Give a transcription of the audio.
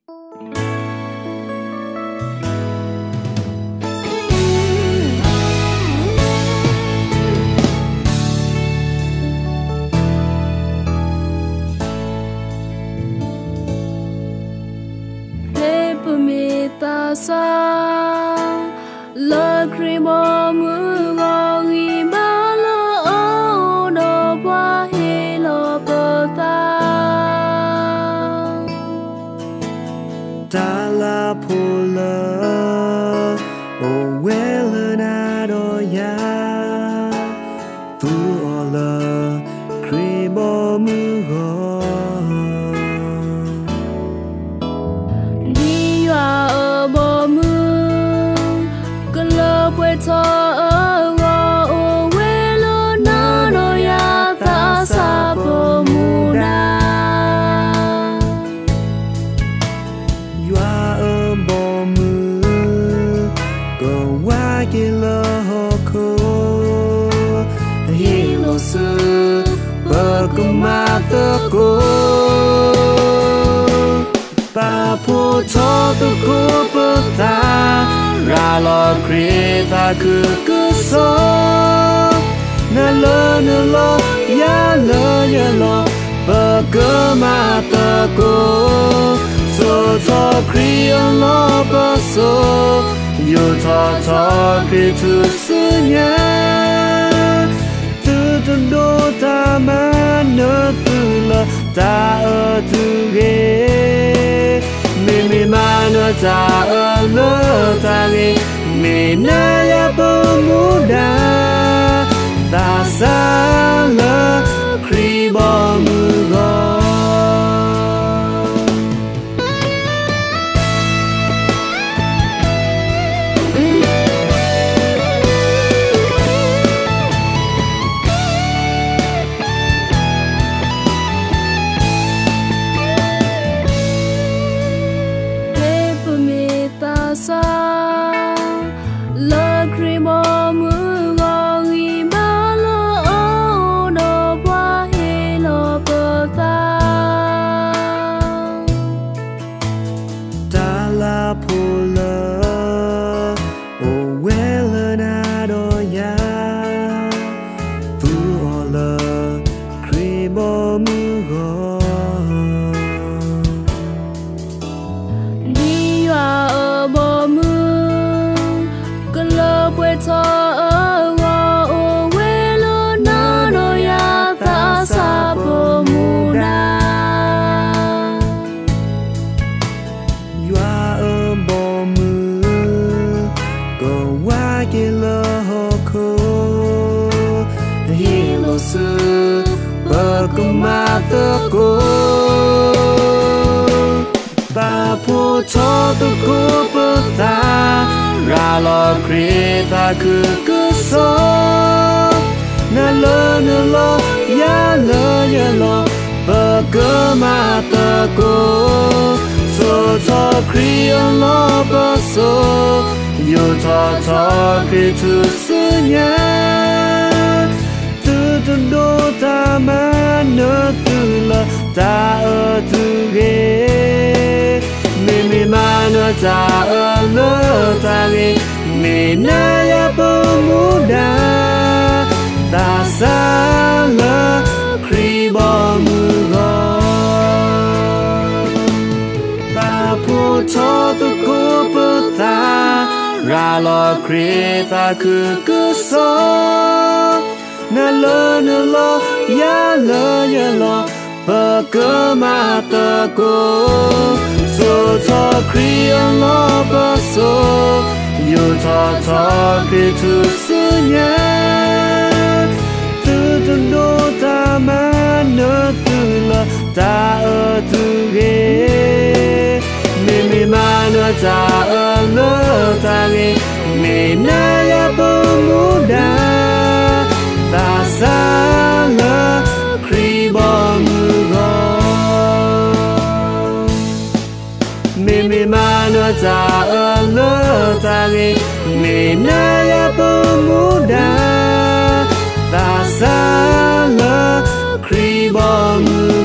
Le crimo mưa nghi ba lo no qua hi lo bota ta la pula o well na do ya tu ola crimo mưa cho ngõ quê lo na no ya ta sa po muna yua bo mu go wa ki lo ko hi lo su ba ku ma ta ko ba pu cho tu ko pa ta ra lo krita ku so na lo ya lo ba ga ma ta ko so to kri lo ba so yo to kri tu sunya tu tu do ta ma no tu la ta tu ge mi ma no ta lo ta ge mi na ya bu muda ta sa la kri bo mu go ba pu cho tu ku pa ta ra lo krita ku so na lo ya lo ba ga ma ta ko so to kri lo ba so yo to kri tu sunya tu tu do ta ma no tu la ta tu ge mi ma no ta lo ta ge mi na ya bu muda ta sa la kri bo mu go ba pu cho tu ko pa ta ra lo kri ta ku so na lo ya lo ba ga ma ta ko so to kri lo ba so yo to kri tu sunya tu tu do ta ma no tu la ta tu ge mi ma no ta lo ta ge mi na ya bu muda ta sa la kri bo mu go mi ma no ta lo ta ge mi na ya bu muda ta sa la kri bo mu